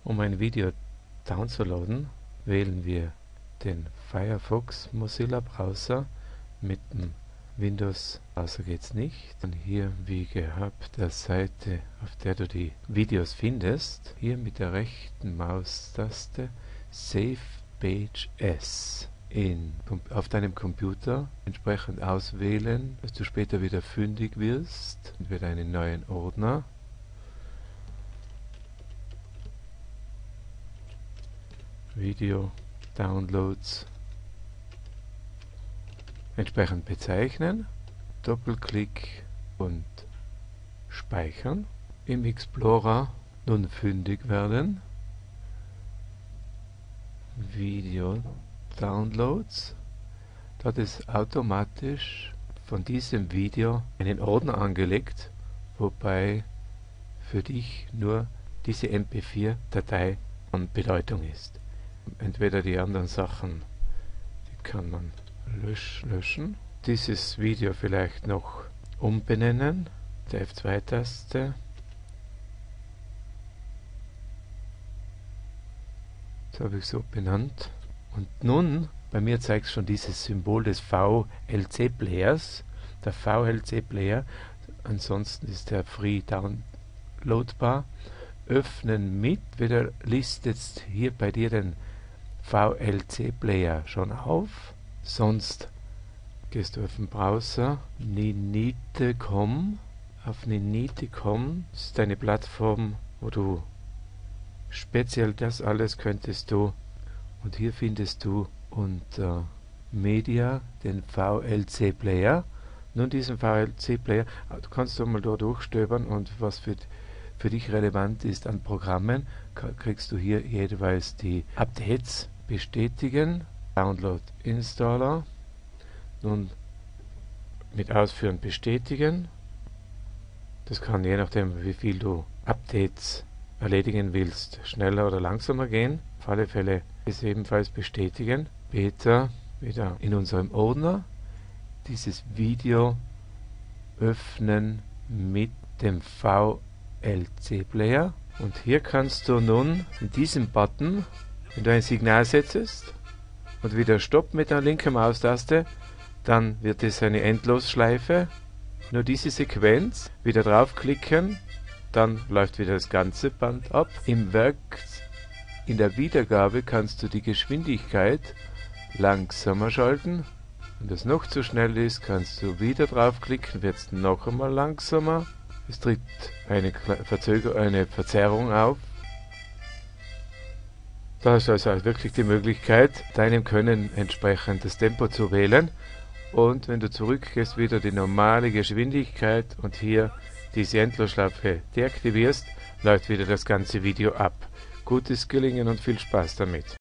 Um ein Video downzuladen, wählen wir den Firefox Mozilla Browser. Mit dem Windows Browser geht's nicht. Dann hier wie gehabt der Seite, auf der du die Videos findest. Hier mit der rechten Maustaste Save Page As auf deinem Computer entsprechend auswählen, dass du später wieder fündig wirst. Entweder einen neuen Ordner Video Downloads entsprechend bezeichnen, Doppelklick und speichern. Im Explorer nun fündig werden. Video Downloads. Dort ist automatisch von diesem Video einen Ordner angelegt, wobei für dich nur diese MP4-Datei von Bedeutung ist. Entweder die anderen Sachen, die kann man löschen. Dieses Video vielleicht noch umbenennen, der F2-Taste. Das habe ich so benannt. Und nun, bei mir zeigt es schon dieses Symbol des VLC-Players. Der VLC-Player, ansonsten ist der free downloadbar. Öffnen mit, wieder listet hier bei dir den VLC-Player schon auf. Sonst gehst du auf den Browser, ninite.com. Auf ninite.com ist eine Plattform, wo du speziell das alles könntest du. Und hier findest du unter Media den VLC-Player. Nun diesen VLC-Player, du kannst du mal da durchstöbern und was für dich relevant ist an Programmen, kriegst du hier jeweils die Updates bestätigen. Download Installer. Nun mit Ausführen bestätigen. Das kann je nachdem, wie viel du Updates erledigen willst, schneller oder langsamer gehen. Auf alle Fälle ist ebenfalls bestätigen. Später wieder in unserem Ordner dieses Video öffnen mit dem VLC-Player. Und hier kannst du nun in diesem Button, wenn du ein Signal setzt und wieder Stopp mit der linken Maustaste, dann wird es eine Endlosschleife. Nur diese Sequenz, wieder draufklicken, dann läuft wieder das ganze Band ab. Im Werk, in der Wiedergabe kannst du die Geschwindigkeit langsamer schalten. Wenn das noch zu schnell ist, kannst du wieder draufklicken, wird es noch einmal langsamer. Es tritt eine Verzerrung auf. Da hast du also wirklich die Möglichkeit, deinem Können entsprechend das Tempo zu wählen. Und wenn du zurückgehst, wieder die normale Geschwindigkeit und hier diese Endlosschleife deaktivierst, läuft wieder das ganze Video ab. Gutes Gelingen und viel Spaß damit.